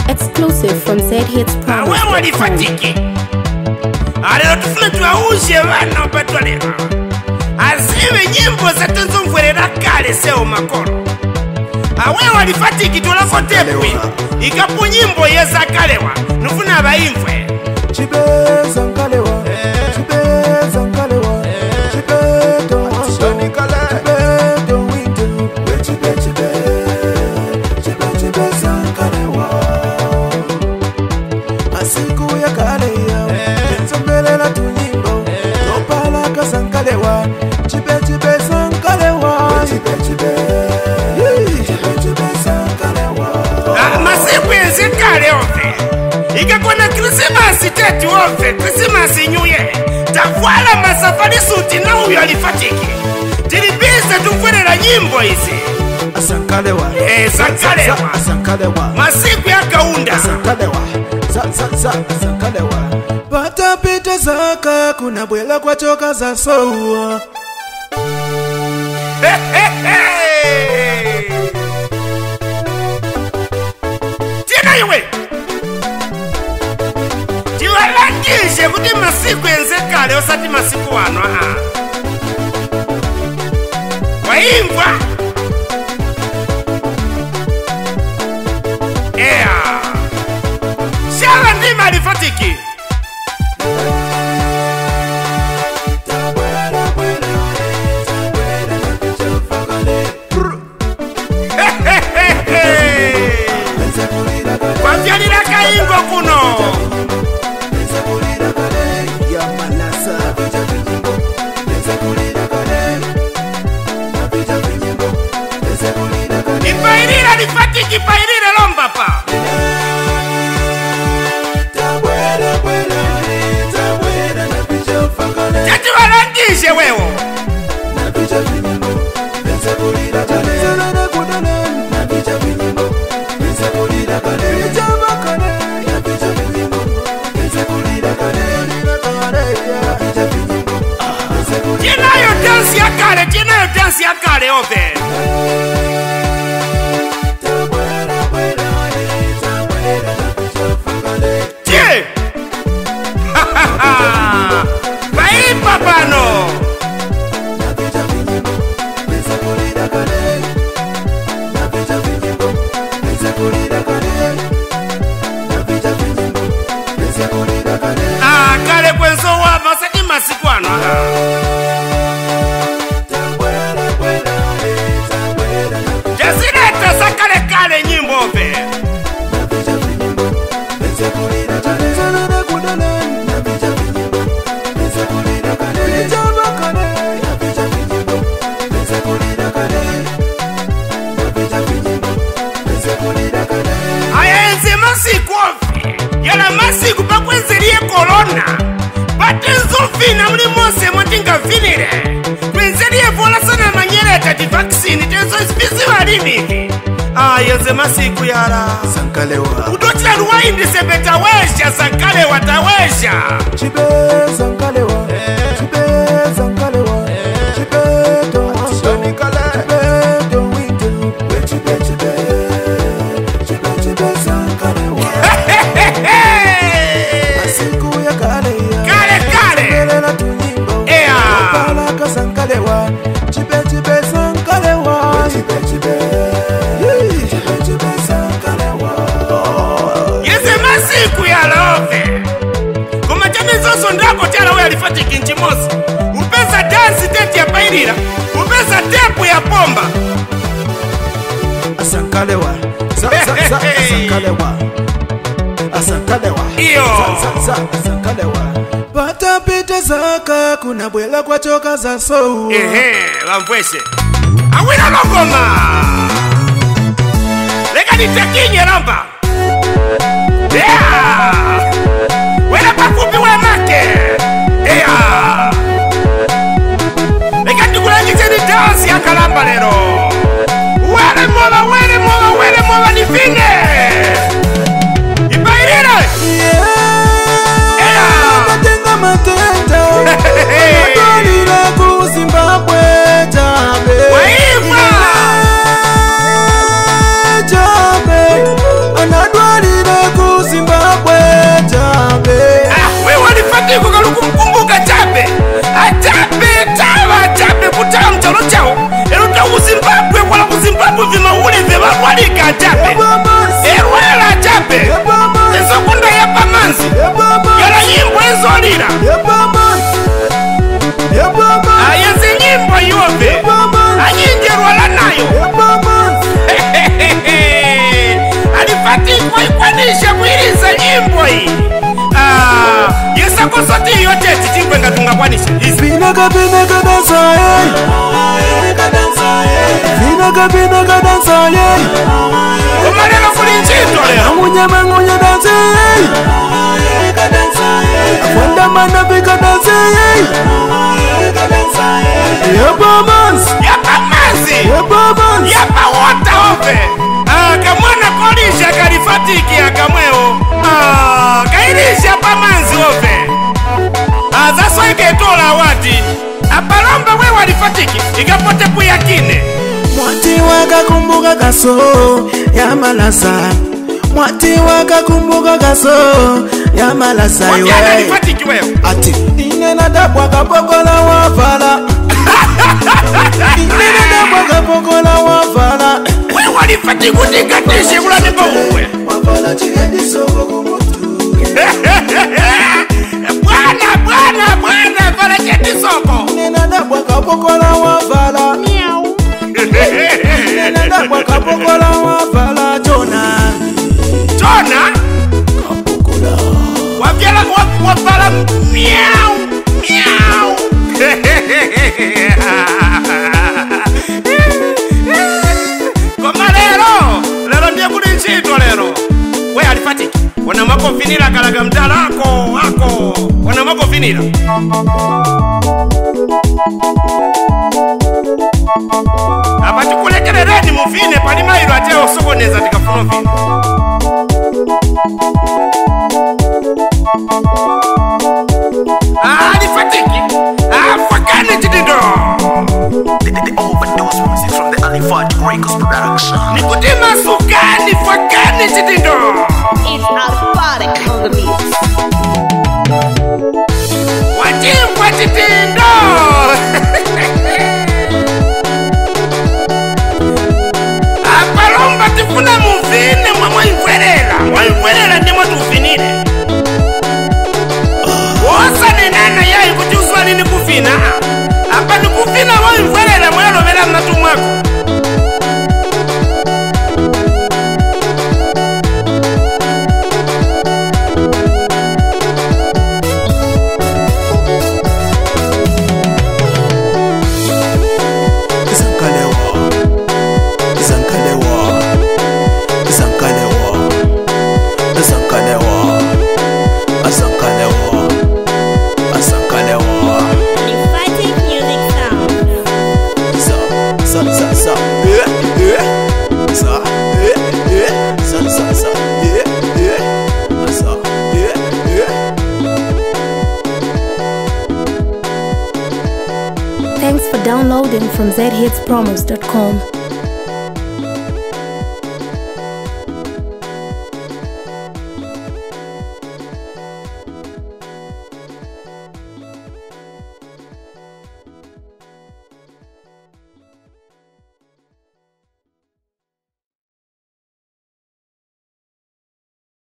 Exclusive from ZHitsProducts.com. Wewe walifatiki alelo tufuna tuwauze vana upatwalera azive nyimbo zatenzo mfwerera kale seo makoro. Awe walifatiki tulako tepwi ikapu nyimbo yeza kalewa nufuna baimfwe Chibeza nkalewa Chibeza nkalewa Chibedo Ashoni kale Chibedo windu Chibeza nkalewa Masiku ya kale ya Tenzombelela tunyimbo Topala kasa nkalewa Chibeza nkalewa Chibeza nkalewa masiku yeze kale ofe ikakona Christmas tete ofe Christmas New Year tafwala masafari suti na uyo alifatiki tilibiza tumfwerera nyimbo izi Asankalewa Sankalewa Asankalewa masiku ya kaunda Asankalewa Asankalewa Pata pita zaka kuna bwela kwa choka za soua Tina iwe tiwalangije kuti masiku yenze kale osati masiku wano waimvwa ea shala ndima alifatiki kwavyalira kaingo kuno ipairira lifatiki pairire lombapa tati walangije wewo tinayo dansi ya kale ove tie vaipa pano kale kwenzo wa masaki masiku ano jazireta za kale nyimbo ove ayenze masiku ove yala masiku pakwenzelie korona patenzofina muli mose motingafinire kwenzelie vola sana manyeleta di vaccine tenzo ispisi valinivi ayenze masiku yala Sankalewa utotila luwaindise betawesha Sankalewa tawesha Chibeza nkalewa Chibeza nkalewa Chibedo Ashoni kale Chibedo windu Chibeza nkalewa Masiku ya kale ya Tenzombelela tunyimbo Ea Topala kasa nkalewa Chibeza nkalewa yeze masiku yala ove kumachanizoso ndako tyala we alifatiki nchimosi upeza dansi tete ya pairira upeza tepu ya pomba Asankalewa Asankalewa iyo Asankalewa Pata pita zaka kuna bwela kwa choka za soua lamvweshe awina longoma leka nitekinye lamba wela pafupi we make leka ndikulangizeni dansi ya kalamba lero wele mola nifine ipairire Matenda Matolila ku Zimbabwe Jabe Waimba Jabe waikwanisha kuiriza nyimbo hii. Yesa kosoti yote tichingwe ngatungakwanisha. Binaga dansa ye. Binaga dansa ye. Komalelo kulinchito leo. Ngunya dansa ye. Wanda mana bika dansa ye. Yapa manzi. Yapa wota ofe. Kamwana kolisha kalifatiki akamweo. Kailisha pa manzi ofe. Zaswa iketola wati. Apalomba we walifatiki. Ikapote kuyakine. Mwati wakakumbuka kaso ya malasa. Mwati wakakumbuka kaso ya malasa. Mwati walifatiki wewe. Ati inena dabwa kapokola wafala. Inena dabwa kapokola wafala. We walifatiki utikatishe kula nipa uwe. Wafala chigedi soko kumutu. Bwana Fala chigedi soko. Inena dabwa kapokola wafala. Inena dabwa kapokola wafala. Jona kapokola wavyala wafala miau. Koma lero ndiye kuli nchito lero. We alifatiki wana makofinira kalaga mtalako wako. Wana makofinira abati kulekerereni mufine pali mailo ate osokoneza tikafuno fine. Alifatiki afakane chitindo. The overdose music from the Alifatiki Records production. Nikutima sukani fakane chitindo. It's Alifatiki on the mix. Wachimwa chitindo. Apalomba tifuna mufine mwaimwelela ndimo tufinile. Osa nenana yai kuti uswali ni kufina. Apa ni kufina mwaimwelela mwelo vela mnatu mwako. Thanks for downloading from zhitspromos.com.